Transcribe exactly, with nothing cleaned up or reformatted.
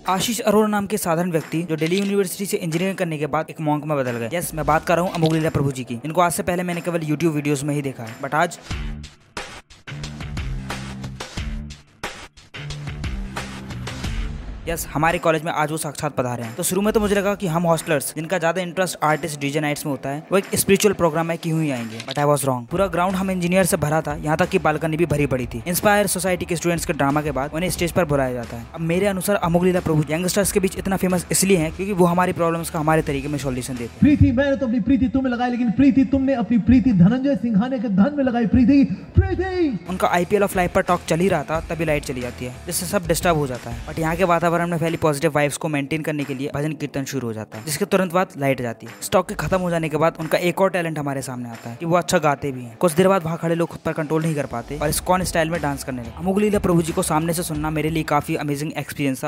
आशीष अरोड़ा नाम के साधारण व्यक्ति जो दिल्ली यूनिवर्सिटी से इंजीनियरिंग करने के बाद एक मॉन्क में बदल गए। यस, मैं बात कर रहा हूँ अमोघ लीला प्रभु जी की। इनको आज से पहले मैंने केवल यूट्यूब वीडियोस में ही देखा है, बट आज यस हमारे कॉलेज में आज वो साक्षात पधारे हैं। तो शुरू में तो मुझे लगा कि हम हॉस्टलर्स जिनका ज्यादा इंटरेस्ट आर्टिस्ट डीजे नाइट्स में होता है वो एक स्पिरिचुअल प्रोग्राम है क्यों ही आएंगे, बट आई वाज रॉन्ग। पूरा ग्राउंड हम इंजीनियर से भरा था, यहाँ तक कि बालकनी भी भरी पड़ी थी। इंस्पायर सोसाइटी के स्टूडेंट्स के ड्रामा के बाद उन्हें स्टेज पर बुलाया जाता है। अब मेरे अनुसार अमोघ लीला प्रभु यंगस्टर्स के बीच इतना फेमस इसलिए है क्योंकि वो हमारी प्रॉब्लम्स का हमारे तरीके में सॉल्यूशन देते हैं। प्रीति, मैंने तो अपनी प्रीति तुम्हें लगाई, लेकिन प्रीति तुमने अपनी प्रीति धनंजय सिंघानिया के धन में लगाई। प्रीति प्रीति उनका आईपीएल ऑफ लाइफ पर टॉक चल ही रहा था, तभी लाइट चली जाती है जिससे सब डिस्टर्ब हो जाता है। बट यहाँ के वातावरण में फैली पॉजिटिव वाइब्स को मेंटेन करने के लिए भजन कीर्तन शुरू हो जाता है, जिसके तुरंत बाद लाइट जाती है। स्टॉक के खत्म हो जाने के बाद उनका एक और टैलेंट हमारे सामने आता है कि वो अच्छा गाते भी हैं। कुछ देर बाद वहाँ खड़े लोग खुद पर कंट्रोल नहीं कर पाते और इस्कॉन स्टाइल में डांस करने लगे। अमोघ लीला प्रभु जी को सामने से सुनना मेरे लिए काफी अमेजिंग एक्सपीरियंस था।